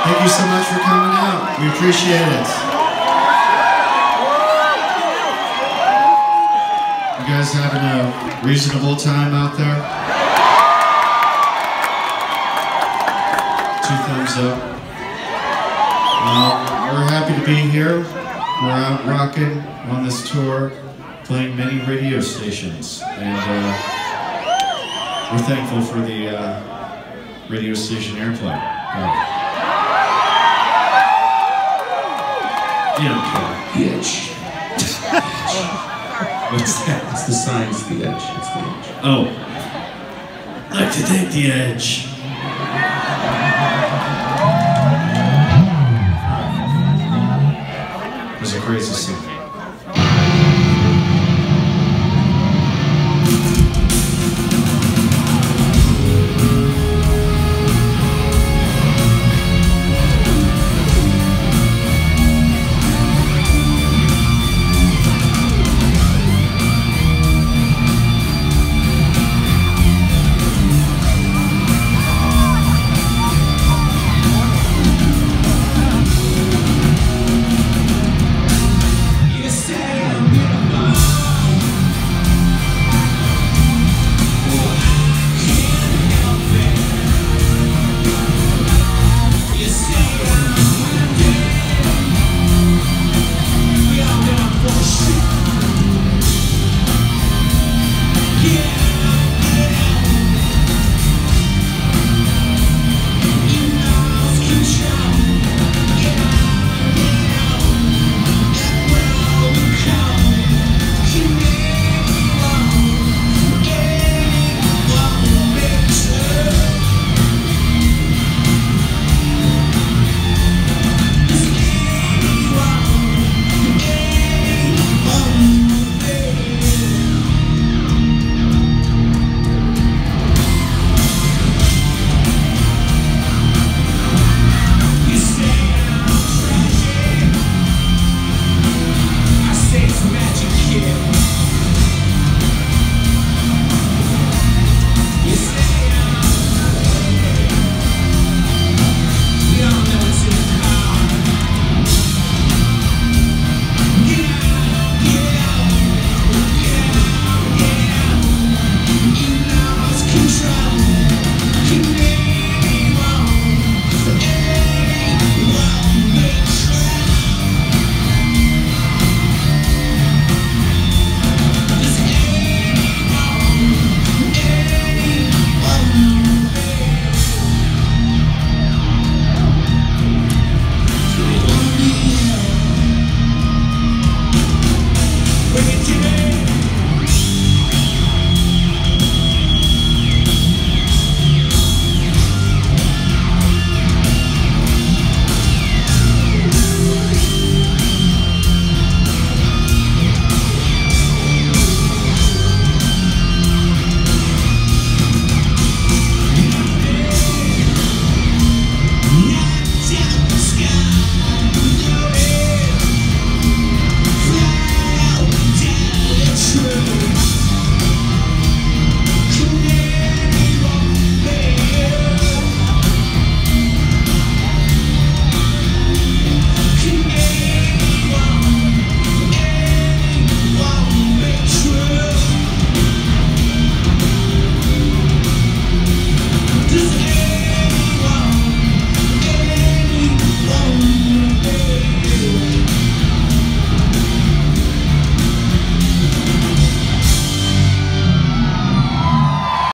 Thank you so much for coming out. We appreciate it. You guys having a reasonable time out there? 2 thumbs up. We're happy to be here. We're out rocking on this tour, playing many radio stations, and we're thankful for the radio station airplay. You don't care. The Edge. What's that? It's the sign, it's the Edge. It's the Edge. Oh. I'd like to take the edge.